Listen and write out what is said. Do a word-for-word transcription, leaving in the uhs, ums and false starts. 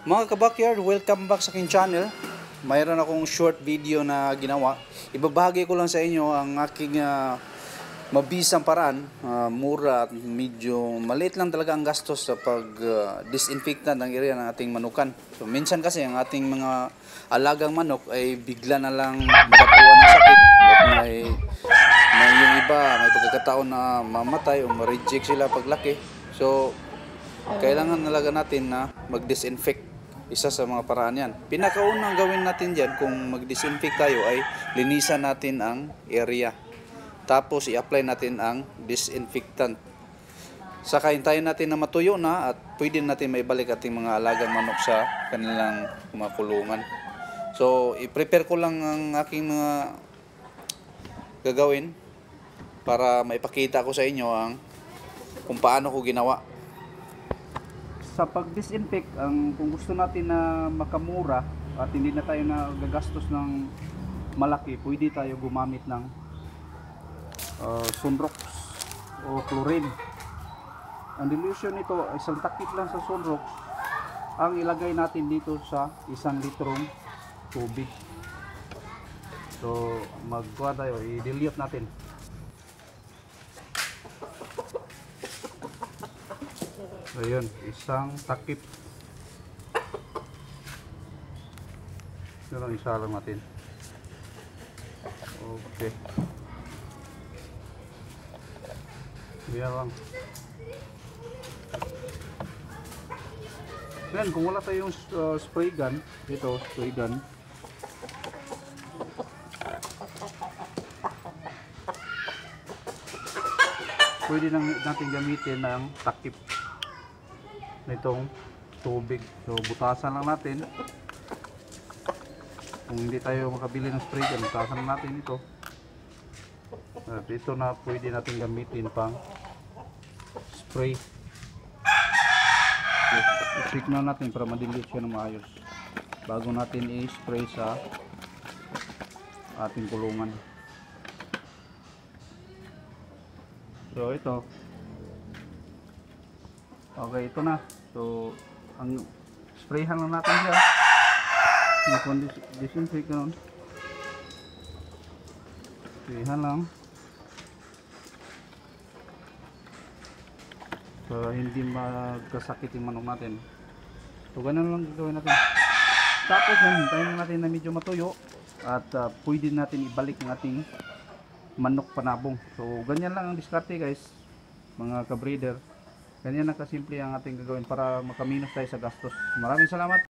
Mga kabakyard, welcome back sa aking channel. Mayroon akong short video na ginawa. Ibabahagi ko lang sa inyo ang aking uh, mabisang paraan, uh, mura at medyo maliit lang talaga ang gastos sa pag-disinfectant uh, ng area ng ating manukan. So, minsan kasi ang ating mga alagang manok ay bigla na lang madapuan ng sakit at may, may yung iba, may pagkakataon na mamatay o ma-reject sila paglaki. So, kailangan talaga natin na mag-disinfect. Isa sa mga paraan yan. Pinakaunang gawin natin dyan kung mag-disinfect tayo ay linisan natin ang area. Tapos i-apply natin ang disinfectant. Saka hintayin natin na matuyo na at pwede natin maibalik ating mga alagang manok sa kanilang mga kulungan. So, i-prepare ko lang ang aking mga gagawin para maipakita ko sa inyo ang kung paano ko ginawa. Sa pag-disinfect, ang kung gusto natin na makamura at hindi na tayo na gagastos ng malaki, pwede tayo gumamit ng uh, Sunrox o chlorine. Ang dilution nito, isang takip lang sa Sunrox ang ilagay natin dito sa isang litrong tubig. So magkuha tayo, i-dilute natin. Ayun, isang takip. Ito lang, isa lang natin. Okay. Yan lang. Yan, kung wala tayong uh, spray gun, ito, spray gun. Pwede nang natin gamitin ng takip nitong tubig. So butasan lang natin. Kung hindi tayo makabili ng spray gun, butasan lang natin ito. At ito na pwede natin gamitin pang spray. I-check na natin para madilute siya ng maayos bago natin i-spray sa ating kulungan. So ito, okay, ito na. So, ang sprayhan lang natin siya. Mag-disinfect nun. Sprayhan lang. So, hindi magkasakit yung manok natin. So, ganun lang gagawin natin. Tapos, hintayin natin na medyo matuyo. At uh, pwede natin ibalik ng ating manok panabong. So, ganyan lang ang diskarte guys, mga ka-breeder. Ganyan na kasimple ang ating gagawin para makaminos tayo sa gastos. Maraming salamat.